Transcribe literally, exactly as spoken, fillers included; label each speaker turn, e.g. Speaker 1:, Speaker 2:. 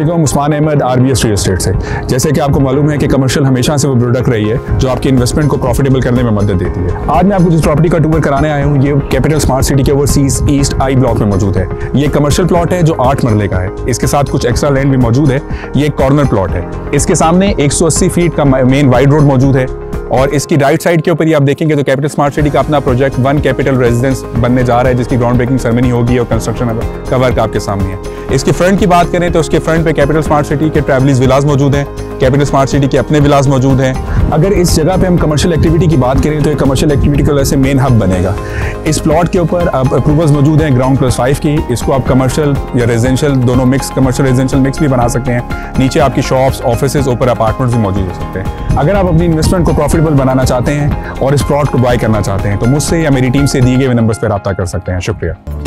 Speaker 1: अस्सलाम, Usman Ahmad RBS real estate से। जैसे कि आपको मालूम है कि कमर्शियल हमेशा से वो प्रोडक्ट रही है जो आपकी इन्वेस्टमेंट को प्रॉफिटेबल करने में मदद देती है। आज मैं आपको जिस प्रॉपर्टी का टूर कराने आया हूँ ये कैपिटल स्मार्ट सिटी के ओवरसीज ईस्ट आई ब्लॉक में मौजूद है। ये कमर्शियल प्लॉट है जो आठ मरले का है। इसके साथ कुछ एक्स्ट्रा लैंड भी मौजूद है। ये एक कॉर्नर प्लॉट है। इसके सामने एक सौ अस्सी फीट का मेन वाइड रोड मौजूद है और इसकी राइट साइड के ऊपर ही आप देखेंगे तो कैपिटल स्मार्ट सिटी का अपना प्रोजेक्ट वन कैपिटल रेजिडेंस बनने जा रहा है, जिसकी ग्राउंड ब्रेकिंग सेरेमनी होगी और कंस्ट्रक्शन का वर्क आपके सामने है। इसकी फ्रंट की बात करें तो उसके फ्रंट पे कैपिटल स्मार्ट सिटी के ट्रैवलीज विलास मौजूद हैं, कैपिटल स्मार्ट सिटी के अपने विलास मौजूद हैं। अगर इस जगह पे हम कमर्शियल एक्टिविटी की बात करें तो ये कमर्शियल एक्टिविटी का वैसे मेन हब बनेगा। इस प्लॉट के ऊपर अप्रूवल्स मौजूद हैं ग्राउंड प्लस फाइव की। इसको आप कमर्शियल या रेजिडेंशियल दोनों मिक्स, कमर्शियल रेजिडेंशियल मिक्स भी बना सकते हैं। नीचे आपकी शॉप्स, ऑफिसेज, ऊपर अपार्टमेंट्स भी मौजूद हो सकते हैं। अगर आप अपनी इन्वेस्टमेंट को प्रॉफिटेबल बनाना चाहते हैं और इस प्लॉट को बाय करना चाहते हैं तो मुझसे या मेरी टीम से दिए गए नंबर्स पर रब्ता कर सकते हैं। शुक्रिया।